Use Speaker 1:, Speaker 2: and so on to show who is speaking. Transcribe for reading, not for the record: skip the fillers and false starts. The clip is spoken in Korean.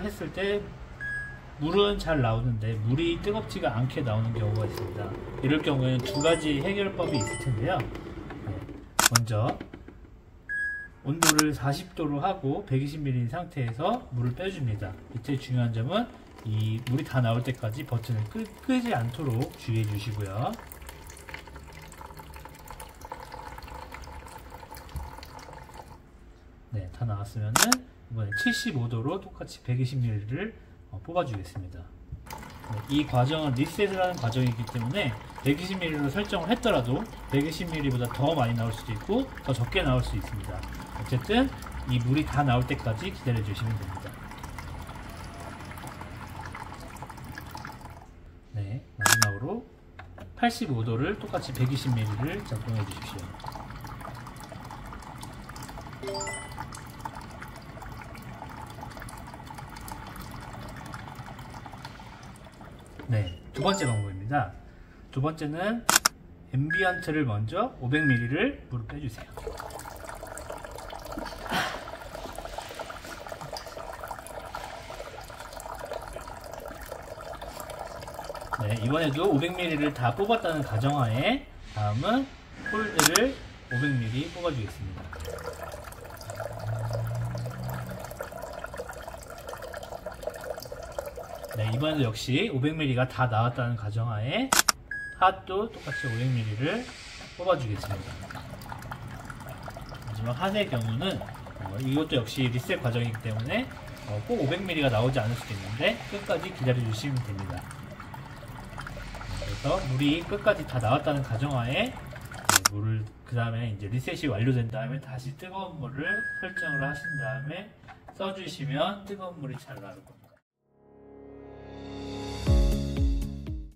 Speaker 1: 했을 때 물은 잘 나오는데 물이 뜨겁지가 않게 나오는 경우가 있습니다. 이럴 경우에는 두 가지 해결법이 있을 텐데요. 먼저 온도를 40도로 하고 120ml 상태에서 물을 빼줍니다. 이때 중요한 점은 이 물이 다 나올 때까지 버튼을 끄지 않도록 주의해 주시고요. 네, 다 나왔으면은 이번에 75도로 똑같이 120ml를 뽑아주겠습니다. 네, 이 과정은 리셋을 하는 과정이기 때문에 120ml로 설정을 했더라도 120ml보다 더 많이 나올 수도 있고 더 적게 나올 수 있습니다. 어쨌든 이 물이 다 나올 때까지 기다려 주시면 됩니다. 네, 마지막으로 85도를 똑같이 120ml를 작동해 주십시오. 네, 두 번째 방법입니다. 두 번째는 앰비언트를 먼저 500ml를 물을 빼주세요. 네, 이번에도 500ml를 다 뽑았다는 가정하에 다음은 콜드를 500ml 뽑아주겠습니다. 네, 이번에도 역시 500ml가 다 나왔다는 가정하에 핫도 똑같이 500ml를 뽑아주겠습니다. 하지만 핫의 경우는 이것도 역시 리셋 과정이기 때문에 꼭 500ml가 나오지 않을 수도 있는데 끝까지 기다려 주시면 됩니다. 그래서 물이 끝까지 다 나왔다는 가정하에 물을 그 다음에 이제 리셋이 완료된 다음에 다시 뜨거운 물을 설정을 하신 다음에 써주시면 뜨거운 물이 잘 나올 겁니다.